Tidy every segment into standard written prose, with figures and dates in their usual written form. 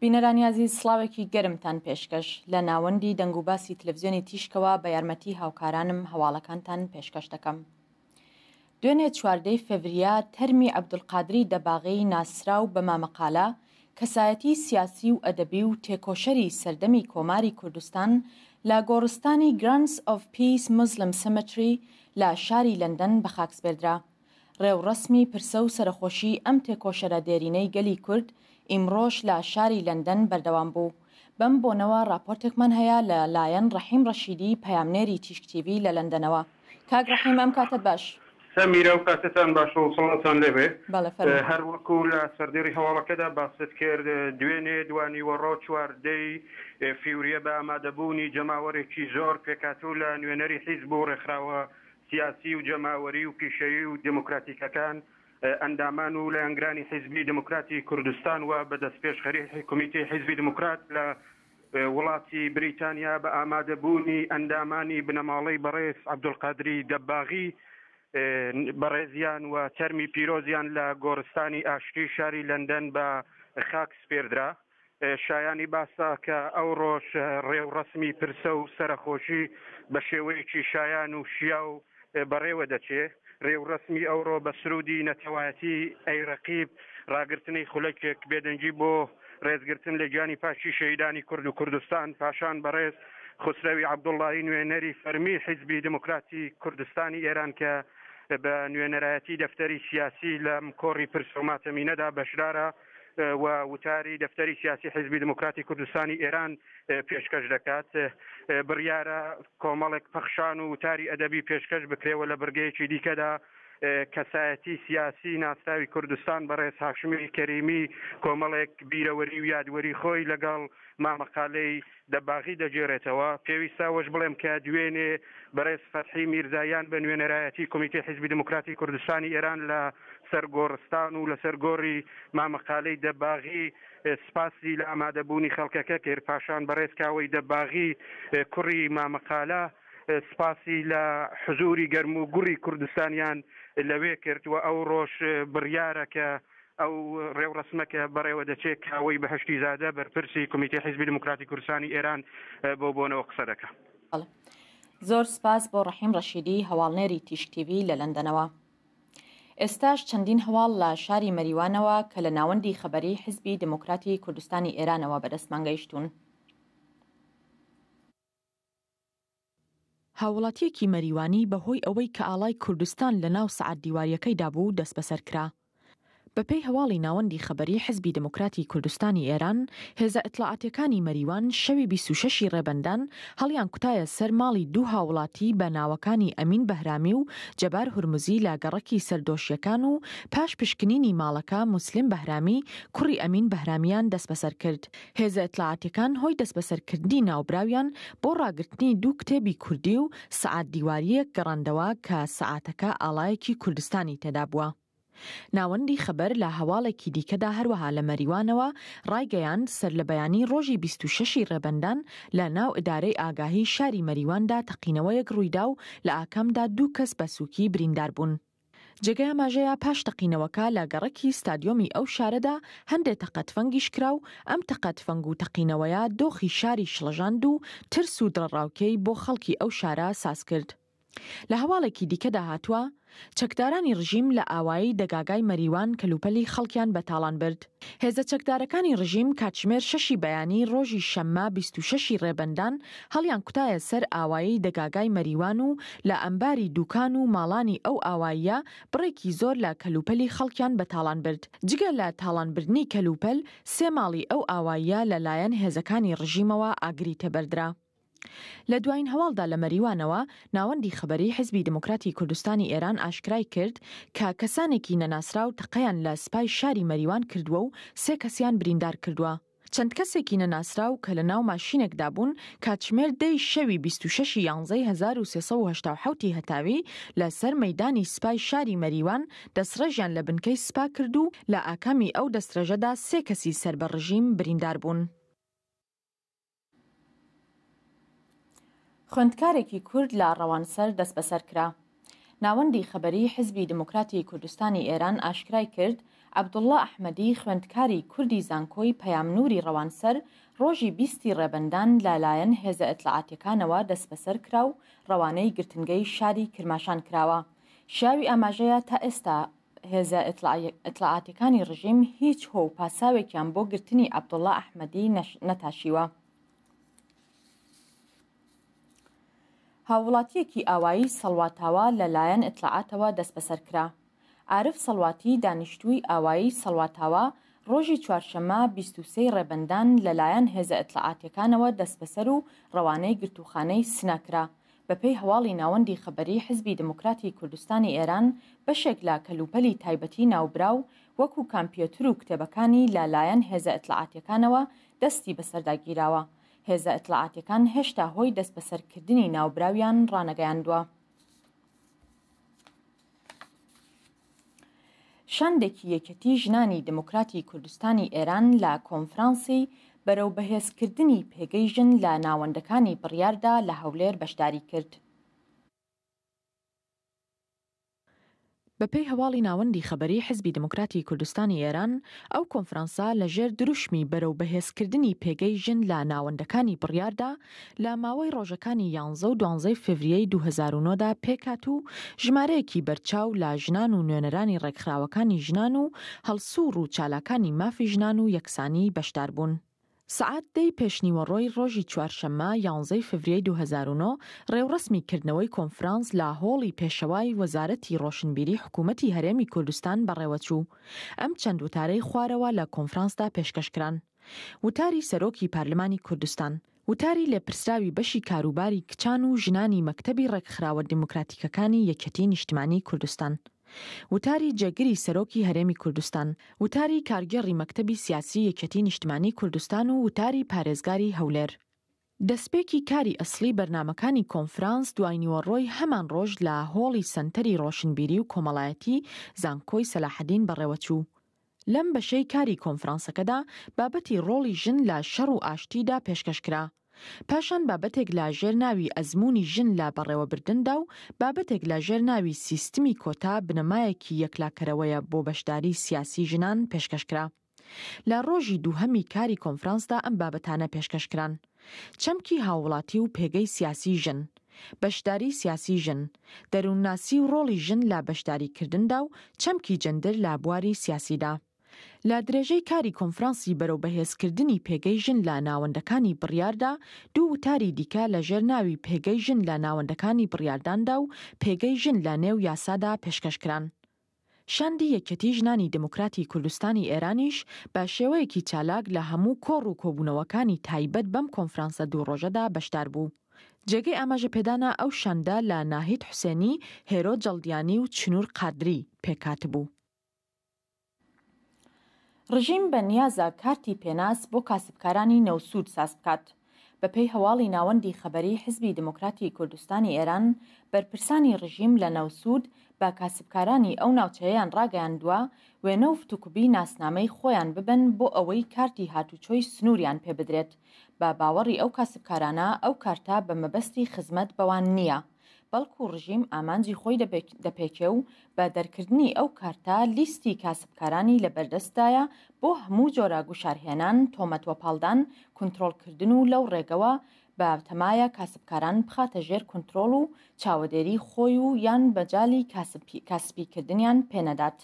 بینەرانی عزیز، سڵاوێکی گەرمتان پێشکەش لە ناوەندی دەنگ و باسی تلەڤیزیۆنی تیشکەوە بە یارمەتی هاوکارانم هەواڵەکانتان پێشکەش دەکەم. دوێنێ 14 فێڤریە تەرمی عەبدولقادری دەباغی ناسراو بە مامەقالە کەسایەتی سیاسی و ئەدەبی و تێکۆشەری سەردەمی کۆماری کوردستان لە گۆڕستانی گرانس ئۆف پیس موسلیم سیمەتری لە شاری لەندەن بە خاکسپێردرا. ڕێوڕەسمی پرسە و سەرخۆشی ئەم تێکۆشەرە دێرینەی گەلی کورد ئیمڕۆژ لە شاری لەندەن بەردەوام بوو. بەم بۆنەوە راپۆرتێکمان هەیە لە لایەن ڕەحیم ڕەشیدی پەیامنێری تیشک تیڤی لە لەندەنەوە. کاک ڕەحیم، ئەم کاتت باش. سەمیرە و کاتتان باش و سڵاتان لێبێ. هەر وەکو لە سەردێری هەواڵەکەدا باست کرد دوێنێ دوانی وەڕۆ 14 فیوریە بە ئامادەبوونی جەماوەرێکی زۆر پێکاتوو لە نوێنەری حیزب و ڕێکخراوە سیاسی و جەماوەری و پیشەیی و دموکراتیکەکان ئەندامان و لە ئەنگرانی حیزبی دموکراتی کوردستان و بەدەست پێشخەری کۆمیتەی حیزبی دموکرات لە وڵاتی بریتانیا بە ئامادەبوونی ئەندامانی بنەماڵەی بەڕێز عەبدولقادری دەباغی بەڕێزیان و تەرمی پیرۆزیان لە گۆڕستانی ئاشتی شاری لەندەن بە خاک سپێردرا. شایانی باسا کە ئەو ڕۆژ ڕێوڕەسمی پرسە و سەرخۆشی بە شێوەیەکی شایان و شیا و بەڕێوە دەچێت. ڕێوڕەسمی ئەوڕۆ بە سرودی نەتەوایەتی ئەی ڕەقیب ڕاگرتنی خولەکێک بێدەنگی بۆ ڕێزگرتن لە گیانی پاشی شەهیدانی کورد و کوردستان پاشان بەڕێز خوسرەوی عەبدوڵڵاهی نوێنەری فەرمی حیزبی دموکراتی کوردستانی ئێران کە بە نوێنەرایەتی دەفتەری سیاسی لەم کۆڕی پرسە و ماتەمینەدا بەشدارە و وتاری دەفتەری سیاسی حیزبی دموکراتی کوردستانی ئێران پێشکەش دەکات. بڕیارە کۆمەڵێک پەخشان و وتاری ئەدەبی پێشکەش بکرێەوە لە بەرگەیەکی دیکەدا کەسایەتی سیاسی ناسراوی کوردستان بەڕێز هاشمی کەریمی کۆمەڵێک بیرەوەری و یادوەری خۆی لەگەڵ مامەقالەی دەباغی دەجێڕێتەوە. پێویستە وەش بڵێم کە دوێنێ بەڕێز فەتحی میرزایان بە نوێنەرایەتی کۆمیتەی حیزبی دموکراتی کوردستانی ئێران لە سەرگۆڕستان و لە سەرگۆڕی مامەقالەی دەباغی سپاسی لە ئامادەبوونی خەڵکەکە کرد. پاشان بەڕێز کاوەی دەباغی کوڕی مامەقالە سپاسی لە حزوری گەرم و گوڕی کوردستانیان لەوێ کرد و ئەو ڕۆژ بڕیارە کە ئەو ڕێوڕەسمەکە بەڕێوە دەچێت کاوەی بەهەشتی زادە بەرپرسی کۆمیتەی حیزبی دموکراتی کوردستانی ئێران بۆ بۆنەوە قسە دەکات. زۆر سپاس بۆ ڕەحیم ڕەشیدی هەواڵنێری تیشک تیڤی لە لەندەنەوە. ئێستاش چەندین هەواڵ لە شاری مەریوانەوە کە لە ناوەندی خەبەری حیزبی دموکراتی کوردستانی ئێرانەوە بەدەستمان گەیشتوون. هاوڵاتیەکی مەریوانی بەهۆی ئەوەی کە ئاڵای کوردستان لە ناو سەعات دیواریەکەیدا بوو دەست بەسەر کرا. بەپێی هەواڵی ناوەندی خەبەری حیزبی دموکراتی کوردستانی ئێران، هێزە ئیتلاعاتیەکانی مەریوان شەوی 26 ڕێبەندان هەڵیان کوتایە سەر ماڵی دوو هاوڵاتی بە ناوەکانی ئەمین بەهرامی و جەبار هورموزی لە گەڕەکی سەردۆشیەکان و پاش پشکنینی ماڵەکە موسلیم بەهرامی کوڕی ئەمین بەهرامیان دەست بەسەر کرد. هێزە ئیتلاعاتیەکان هۆی دەست بەسەرکردنی ناوبراویان بۆ ڕاگرتنی دوو کتێبی کوردی و سەعات دیواریەک گەڕاندەوە کە سەعاتەکە ئاڵایەکی کوردستانی تێدا بووە. ناوەندی خەبەر لە هەواڵێکی دیکەدا هەروەها لە مەریوانەوە ڕایگەیاند سەر لە بەیانی ڕۆژی 26 ڕێبەندان لە ناو ئیدارەی ئاگاهی شاری مەریواندا تەقینەوەیەک ڕوویدا و لە ئاکامدا دوو کەس بە سووکی بریندار بوون. جێگای ئاماژەیە پاش تەقینەوەکە لە گەڕەکی ستادیۆمی ئەو شارەدا هەندێک تەقەتفەنگیش کرا و ئەم تەقەتفەنگ و تەقینەوەیە دۆخی شاری شڵەژاند و ترس و دڕەڕاوکەی بۆ خەڵکی ئەو شارە ساز کرد. لە هەواڵێکی دیکەدا هاتووە چەکدارانی ڕژیم لە ئاوایی دەگاگای مەریوان کەلوپەلی خەڵکیان بەتاڵان برد. هێزە چەکدارەکانی ڕژیم کاتژمێر 6 بەیانی ڕۆژی شەممە 26 ڕێبەندان هەڵیان کوتایە سەر ئاوایی دەگاگای مەریوان و لە ئەمباری دوکان و ماڵانی ئەو ئاواییە بڕێکی زۆر لە کەلوپەلی خەڵکیان بەتاڵان برد. جگە لە تاڵانبردنی کەلوپەل 3 ماڵی ئەو ئاواییە لەلایەن هێزەکانی ڕژیمەوە ئاگری تەبەردرا. لە دوایین هەواڵدا لە مەریوانەوە ناوەندی خەبەری حیزبی دموکراتی کوردستانی ئێران ئاشکرای کرد کە کەسانێکی نەناسراو تەقەیان لە سپای شاری مەریوان کردووە و 3 کەسیان بریندار کردووە. چەند کەسێکی نەناسراو کە لە ناو ماشینێکدا بوون کاتژمێر 10 شەوی 26 یانزەی 1387 هەتاوی لەسەر مەیدانی سپای شاری مەریوان دەستڕێژیان لە بنکەی سپا کرد و لە ئاکامی ئەو دەستڕێژەدا 3 کەسی سەر بە ڕژیم بریندار بوون. خوێندکارێکی کورد لە ڕەوانسەر دەست بەسەر کرا. ناوەندی خەبەری حیزبی دموکراتی کوردستانی ئێران ئاشکرای کرد عەبدوڵڵا ئەحمەدی خوێندکاری کوردی زانکۆی پەیامنووری ڕەوانسەر ڕۆژی 20 ڕێبەندان لەلایەن هێزە ئەتڵعاتیەکانەوە دەست بەسەر کرا و ڕەوانەی گرتنگەی شاری کرماشان کراوە. شاوی ئاماژەیە تا ئێستا هێزە ئەتڵعاتیەکانی ڕژیم هیچ هۆ و پاساوێکیان بۆ گرتنی عەبدوڵڵا ئەحمەدی نەتاشیوە. هاوڵاتیەکی ئاوایی سەڵواتاوە لەلایەن ئەتڵعاتەوە دەست بەسەر کرا. عارف سەڵواتی دانیشتووی ئاوایی سەڵواتاوە ڕۆژی چوارشەممە 23 ڕێبەندان لەلایەن هێزە ئەتڵعاتیەکانەوە دەست بەسەر و ڕەوانەی گرتوخانەی سناکرا. بەپێی هەواڵی ناوەندی خەبەری حزبی دموکراتی کوردستانی ئێران بەشێک لە کەلوپەلی تایبەتی ناوبراو وەکو کامپیۆتر و کتێبەکانی لەلایەن هێزە ئەتڵعاتیەکانەوە دەستی بەسەرداگیراوە. هێزە ئەتڵعاتیەکان هێشتا هۆی دەست بەسەرکردنی ناوبراویان ڕانەگەیاندووە. شاندێکی یەکەتی ژنانی دموکراتی کوردستانی ئێران لە کۆنفرانسی بەرەو بەهێزکردنی پێگەی ژن لە ناوەندەکانی بڕیاردا لە هەولێر بەشداری کرد. بەپێی هەواڵی ناوەندی خەبەری حزبی دموکراتی کوردستانی ئێران ئەو کۆنفرانسا لەژێر دروشمی بەرەو بەهێزکردنی پێگەی ژن لە ناوەندەکانی بڕیاردا لە ماوەی ڕۆژەکانی 11 و 12 فێڤریەی 2009دا پێکات و ژمارەیەکی بەرچاو لە ژنان و نوێنەرانی ڕێکخراوەکانی ژنان و هەڵسوور و چالاکانی مافی ژنان و یەکسانی بەشدار بوون. سعات دەی پێشنیوەڕۆی ڕۆژی چوارشەممە 11 فێڤریەی 2009 ڕێوڕسمی کردنەوەی کۆنفرانس لە هۆڵی پێشەوای وەزارەتی ڕۆشنبیری حکوومەتی هەرێمی کوردستان بەڕێوەچوو. ئەم چەند وتارەی خوارەوە لە کۆنفرانسدا پێشکەشکران. وتاری سەرۆکی پارلمانی کوردستان، وتاری لێپرسراوی بەشی کاروباری کچان و ژنانی مەکتەبی ڕێکخراوە دیموکراتیکەکانی یەکێتی نیشتیمانی کوردستان، وتاری جێگری سەرۆکی هەرێمی کوردستان، وتاری کارگێڕی مەکتەبی سیاسی یەکێتی نیشتیمانی کوردستان و وتاری پارێزگاری هەولێر. دەستپێکی کاری ئەسڵی بەرنامەکانی کۆنفرانس دوای نیوەڕۆی هەمان ڕۆژ لە هۆڵی سەنتەری ڕۆشنبیری و کۆمەڵایەتی زانکۆی سەلاحەدین بەڕێوەچوو. لەم بەشەی کاری کۆنفرانسەکەدا بابەتی ڕۆڵی ژن لە شەڕ و ئاشتیدا پێشکەشکرا. پاشان بابەتێک لە ژێرناوی ئەزموونی ژن لە بەڕێوەبردندا و بابەتێک لە ژێرناوی سیستمی کۆتا بنەمایەکی یەکلاکەرەوەیە بۆ بەشداری سیاسی ژنان پێشکەشکرا. لە ڕۆژی دووهەمی کاری کۆنفرانسدا ئەم بابەتانە پێشکەشکران: چەمکی هاوڵاتی و پێگەی سیاسی ژن، بەشداری سیاسی ژن، دەروونناسی و ڕۆڵی ژن لە بەشداریکردندا و چەمکی جەندەر لە بواری سیاسیدا. لە درێژەی کاری کۆنفرانسی بەرەو بەهێزکردنی پێگەی ژن لە ناوەندەکانی بڕیاردا دوو وتاری دیکە لە ژێرناوی پێگەی ژن لە ناوەندەکانی بڕیارداندا و پێگەی ژن لە نێو یاسادا پێشکەشکران. شاندی یەکێتی ژنانی دموکراتی کوردستانی ئێرانیش بە شێوەیەکی چالاک لە هەموو کۆڕ و کۆبوونەوەکانی تایبەت بەم کۆنفرانسە دوو ڕۆژەدا بەشدار بوو. جێگەی ئاماژە پێدانا ئەو شاندا لە ناهید حوسێنی، هێرۆ جەڵدیانی و چنوور قادری پێکات بوو. ڕژیم بەنیازە کارتی پێناس بۆ کاسبکارانی نەوسوود ساز بکات. بەپێی هەواڵی ناوەندی خەبەری حزبی دموکراتی کوردستانی ئێران، بەرپرسانی ڕژیم لە نەوسوود بە کاسبکارانی ئەو ناوچەیەیان ڕاگەیاندووە وێنە و فتوکوبی ناسنامەی خۆیان ببن بۆ ئەوەی کارتی هاتوچۆی سنووریان پێ بدرێت. بە باوەڕی ئەو کاسبکارانە ئەو کارتە بە مەبەستی خزمەت بەوان نییە، بەڵکو ڕژیم ئامانجی خۆی دەپێکێ و بە دەرکردنی ئەو کارتە لیستی کاسبکارانی لە بەردەستدایە بۆ هەموو جۆرە گوشارهێنان، تۆمەتوەپاڵدان، کۆنتڕۆڵکردن و لەو ڕێگەوە بە تەمایە کاسبکاران بخاتە ژێر کۆنتڕۆڵ و چاوەدێری خۆی و یان بەجالی کاسبیکردنیان پێنەدات.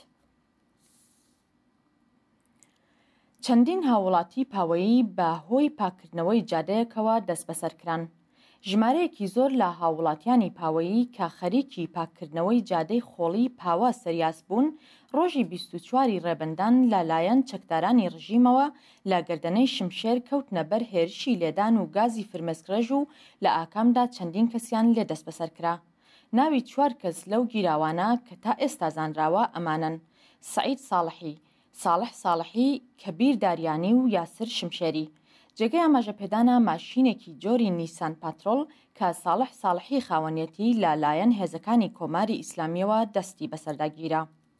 چەندین هاوڵاتی پاوەیی بە هۆی پاکردنەوەی جادەیەکەوە دەست بەسەرکران. ژمارەیەکی زۆر لە هاوڵاتیانی پاوەیی کە خەریکی پاکردنەوەی جادەی خۆڵی پاوە سەریاس بوون، ڕۆژی 24 ڕێبەندان لەلایەن چەکدارانی ڕژیمەوە لە گەردەنەی شمشێر کەوتنە بەر هێرشی لێدان و گازی فرمێسکڕێژ و لە ئاکامدا چەندین کەسیان لێ دەست بەسەرکرا. ناوی 4 کەس لەو گیراوانە کە تا ئێستا زانراوە ئەمانن: سعید ساڵحی، ساڵح ساڵحی، کەبیر داریانی و یاسر شمشێری. جێگەی ئاماژە پێدانا ماشینێکی جۆری نیسان پاترۆل کە ساڵح ساڵحی خاوەنیەتی لەلایەن هێزەکانی کۆماری ئیسلامیەوە دەستی بەسەرداگیرا.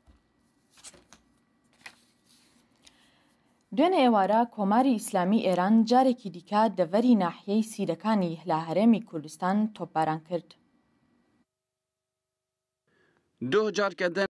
دوێنێ ئێوارە کۆماری ئیسلامی ئێران جارێکی دیکە دەڤەری ناحیەی سیرەکانی لە هەرێمی کوردستان تۆپباران کرد.